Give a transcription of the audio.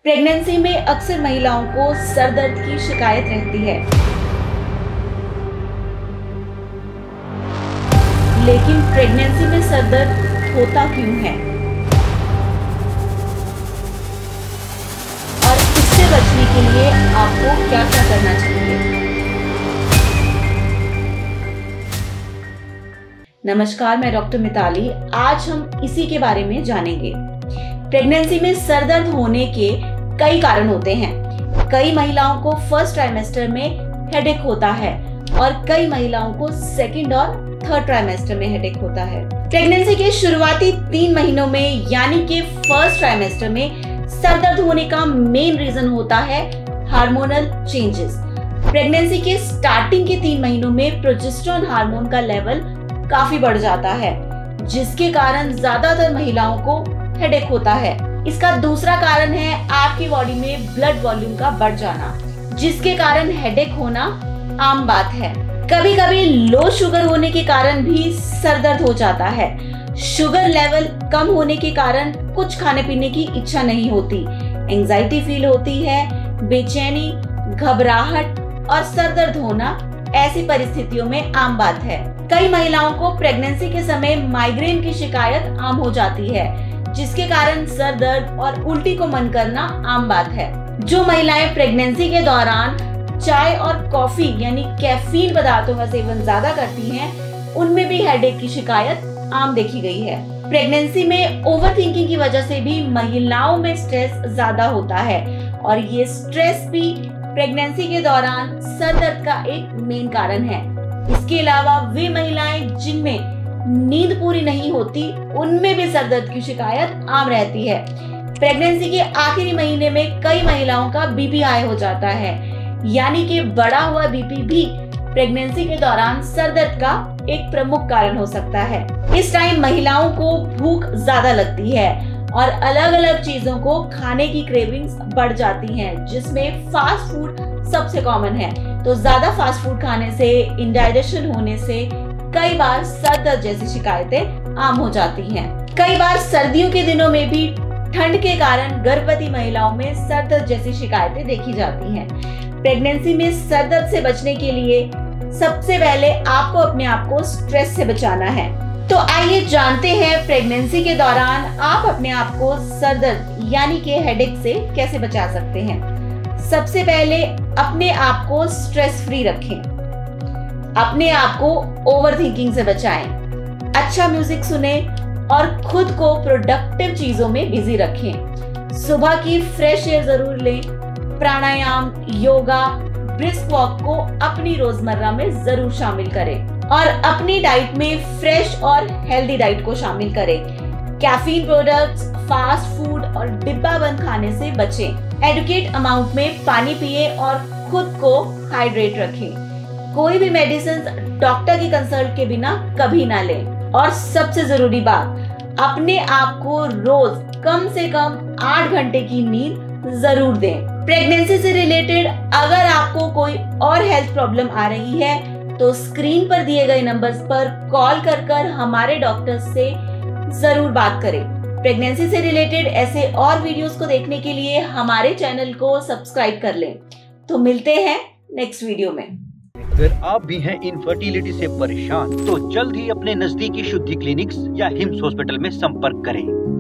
Pregnancy में अक्सर महिलाओं को सर दर्द की शिकायत रहती है, लेकिन प्रेगनेंसी में सर दर्द होता क्यों है और इससे बचने के लिए आपको क्या क्या करना चाहिए। नमस्कार, मैं डॉक्टर मिताली। आज हम इसी के बारे में जानेंगे। प्रेगनेंसी में सर दर्द होने के कई कारण होते हैं। कई महिलाओं को फर्स्ट ट्राइमेस्टर में हेडेक होता है और कई महिलाओं को सेकंड और थर्ड ट्राइमेस्टर में हेडेक होता है। प्रेगनेंसी के शुरुआती 3 महीनों में यानी कि फर्स्ट ट्राइमेस्टर में सर दर्द होने का मेन रीजन होता है हार्मोनल चेंजेस। प्रेगनेंसी के स्टार्टिंग के 3 महीनों में प्रोजेस्टेरोन हार्मोन का लेवल काफी बढ़ जाता है, जिसके कारण ज्यादातर महिलाओं को हेडेक होता है। इसका दूसरा कारण है आपकी बॉडी में ब्लड वॉल्यूम का बढ़ जाना, जिसके कारण हेडेक होना आम बात है। कभी कभी लो शुगर होने के कारण भी सर दर्द हो जाता है। शुगर लेवल कम होने के कारण कुछ खाने पीने की इच्छा नहीं होती, एंजाइटी फील होती है, बेचैनी, घबराहट और सर दर्द होना ऐसी परिस्थितियों में आम बात है। कई महिलाओं को प्रेगनेंसी के समय माइग्रेन की शिकायत आम हो जाती है, जिसके कारण सर दर्द और उल्टी को मन करना आम बात है। जो महिलाएं प्रेगनेंसी के दौरान चाय और कॉफी यानी कैफीन पदार्थों का सेवन ज्यादा करती हैं, उनमें भी हेडेक की शिकायत आम देखी गई है। प्रेगनेंसी में ओवरथिंकिंग की वजह से भी महिलाओं में स्ट्रेस ज्यादा होता है और ये स्ट्रेस भी प्रेगनेंसी के दौरान सर दर्द का एक मेन कारण है। इसके अलावा वे महिलाएं जिनमें नींद पूरी नहीं होती, उनमें भी सर दर्द की शिकायत आम रहती है। प्रेगनेंसी के आखिरी महीने में कई महिलाओं का बीपी हाई हो जाता है, यानी कि बढ़ा हुआ बीपी भी प्रेगनेंसी के दौरान सर दर्द का एक प्रमुख कारण हो सकता है। इस टाइम महिलाओं को भूख ज्यादा लगती है और अलग अलग चीजों को खाने की क्रेविंग्स बढ़ जाती हैं, जिसमें फास्ट फूड सबसे कॉमन है। तो ज्यादा फास्ट फूड खाने से, इंडाइजेशन होने से कई बार सर दर्द जैसी शिकायतें आम हो जाती हैं। कई बार सर्दियों के दिनों में भी ठंड के कारण गर्भवती महिलाओं में सर दर्द जैसी शिकायतें देखी जाती हैं। प्रेगनेंसी में सर दर्द से बचने के लिए सबसे पहले आपको अपने आप को स्ट्रेस से बचाना है। तो आइए जानते हैं प्रेगनेंसी के दौरान आप अपने आप को सर दर्द यानी कि हेडेक से कैसे बचा सकते हैं। सबसे पहले अपने आप को स्ट्रेस फ्री रखें। अपने आप को ओवरथिंकिंग से बचाएं। अच्छा म्यूजिक सुने और खुद को प्रोडक्टिव चीजों में बिजी रखें। सुबह की फ्रेश एयर जरूर लें। प्राणायाम, योगा, ब्रिस्क वॉक को अपनी रोजमर्रा में जरूर शामिल करें और अपनी डाइट में फ्रेश और हेल्दी डाइट को शामिल करें। कैफीन प्रोडक्ट्स, फास्ट फूड और डिब्बा बंद खाने से बचें। एडुकेट अमाउंट में पानी पिए और खुद को हाइड्रेट रखें। कोई भी मेडिसिन डॉक्टर की कंसल्ट के बिना कभी ना लें। और सबसे जरूरी बात, अपने आप को रोज कम से कम 8 घंटे की नींद जरूर दें। प्रेगनेंसी से रिलेटेड अगर आपको कोई और हेल्थ प्रॉब्लम आ रही है तो स्क्रीन पर दिए गए नंबर्स पर कॉल कर हमारे डॉक्टर से जरूर बात करें। प्रेगनेंसी से रिलेटेड ऐसे और वीडियोस को देखने के लिए हमारे चैनल को सब्सक्राइब कर लें। तो मिलते हैं नेक्स्ट वीडियो में। अगर आप भी हैं इनफर्टिलिटी से परेशान तो जल्द ही अपने नजदीकी शुद्धि क्लिनिक्स या हिम्स हॉस्पिटल में संपर्क करें।